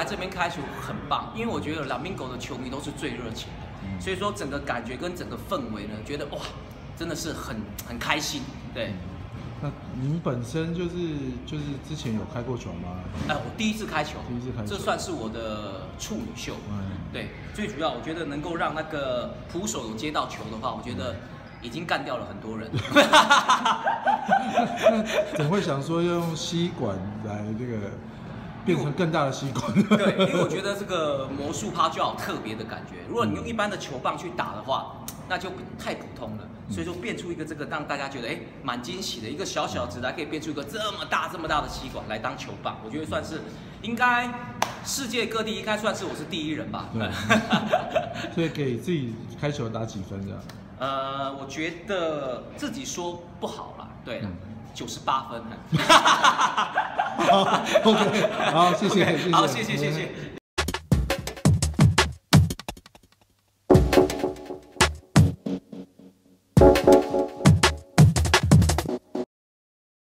这边开球很棒，因为我觉得 Lamigo 的球迷都是最热情的，所以说整个感觉跟整个氛围呢，觉得哇，真的是很开心，对。 那您本身就是之前有开过球吗？ 我第一次开球，这算是我的处女秀。对，最主要我觉得能够让那个捕手有接到球的话，我觉得已经干掉了很多人。 怎么会想说要用吸管来这个变成更大的吸管？ 对，因为我觉得这个魔术趴就要有特别的感觉。如果你用一般的球棒去打的话，那就太普通了。所以说变出一个这个让大家觉得蛮惊喜的一个小小子来可以变出一个这么大的吸管来当球棒，我觉得算是应该世界各地应该算是我是第一人吧。 对。所以给自己开球打几分这样？ 我觉得自己说不好啦，对，98分。 好 ，OK， 好，谢谢， 好，谢谢。